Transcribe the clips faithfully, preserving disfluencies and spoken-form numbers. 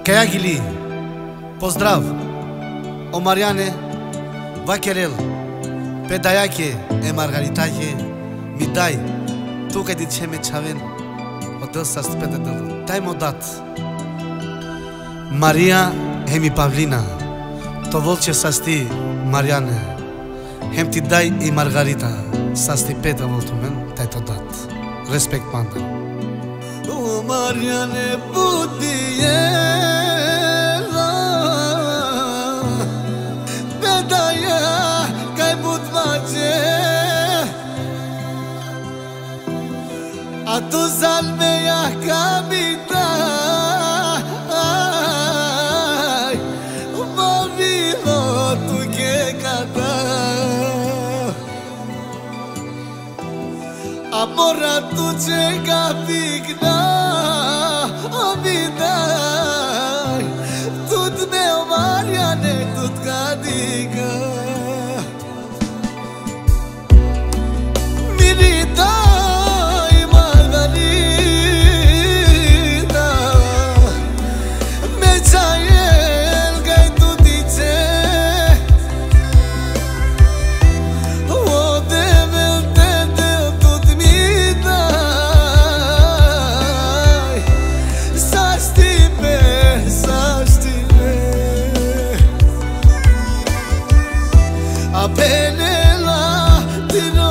Kajagili, pozdrav, o Mariane, Vacherel, pe Dayache, e Margaritache, mi dai, tu că de ce me chaven, o dă să stăpete de dai m-o dat. Maria, hemi Pavlina, to volce să sti, Mariane, hem ti dai e Margarita, să sti pe de voltul men, te-ai tot dat. Respect, panda. O Mariane, budiela, pe daia, că-ai but face, a tu salmeia capitai, mă vino tu che cata, amora tu ce capigna, amidai, tut meu Mariane, tut cadiga. Miritai Margarita, me chael gai tu dice, o devel te del tut midai, sa stipe, sa stipe, apene la tino.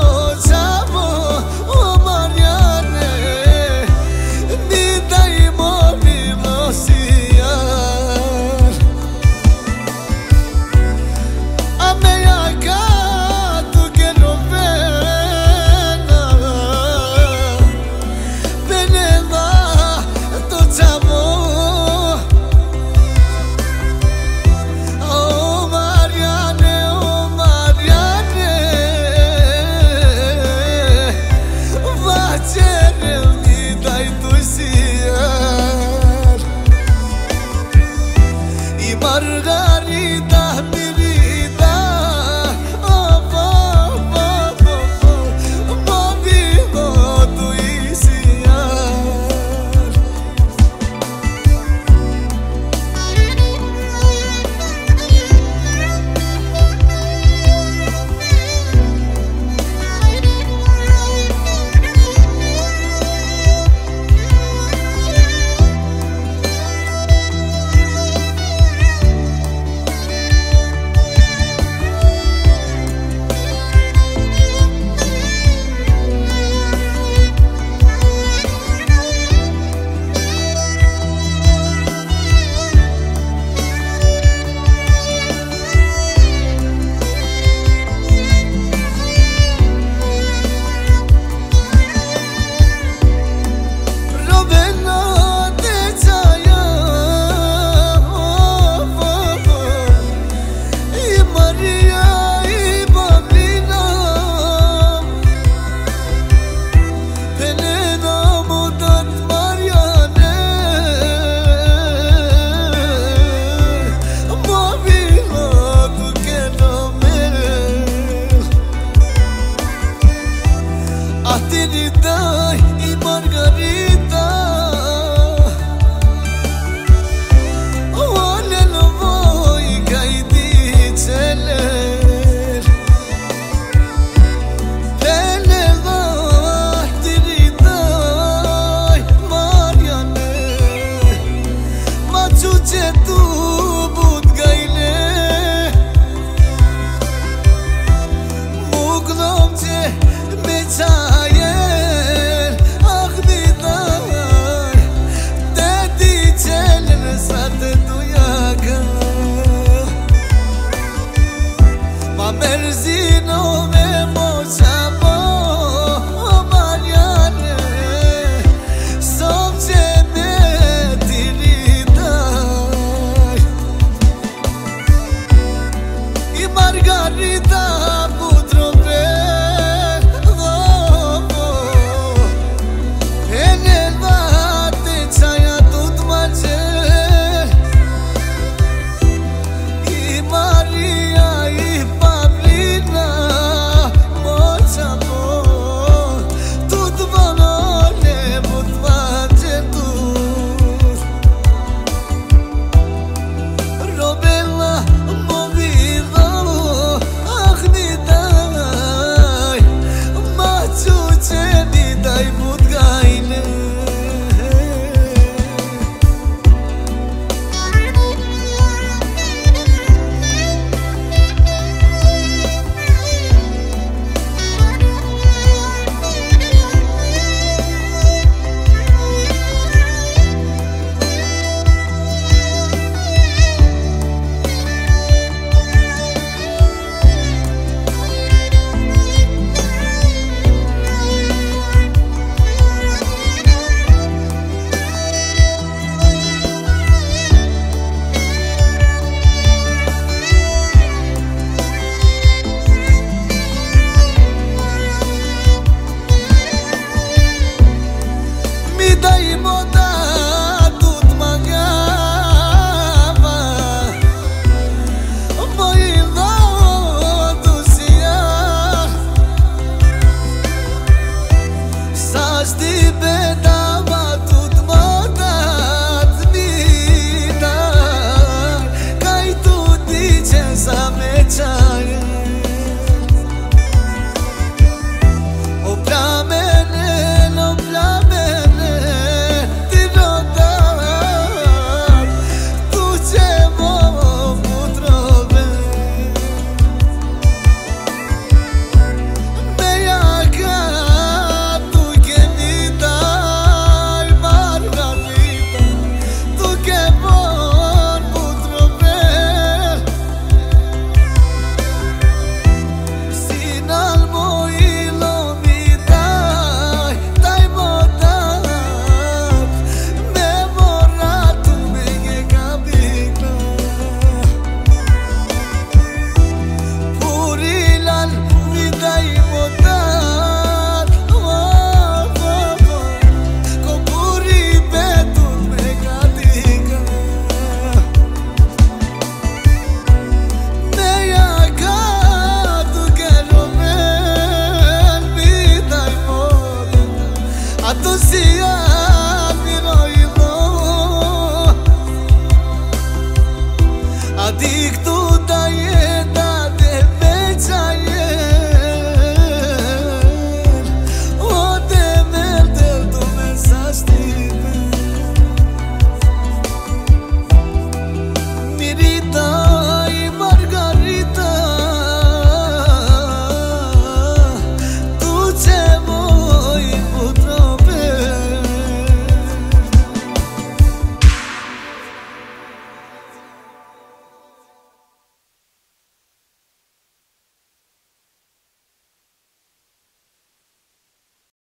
Margarita, mi vida, oh, oh, oh, oh, mo vivo tu isiar. Dai e Margarita, olha lo voi che diceler, bene vai ti dai Mariane, ma tu c'è tu.